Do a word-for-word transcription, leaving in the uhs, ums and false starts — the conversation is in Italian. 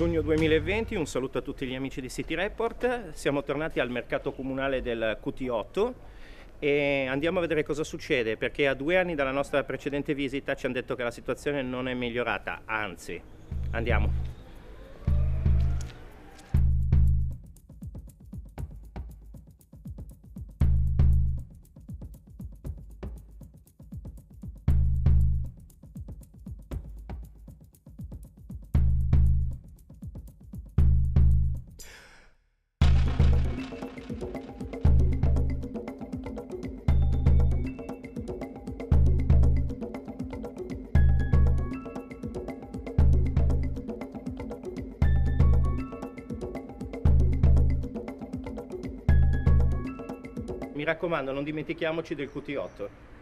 Giugno duemilaventi, un saluto a tutti gli amici di City Report. Siamo tornati al mercato comunale del Q T otto e andiamo a vedere cosa succede, perché a due anni dalla nostra precedente visita ci hanno detto che la situazione non è migliorata, anzi. Andiamo. Mi raccomando, non dimentichiamoci del Q T otto.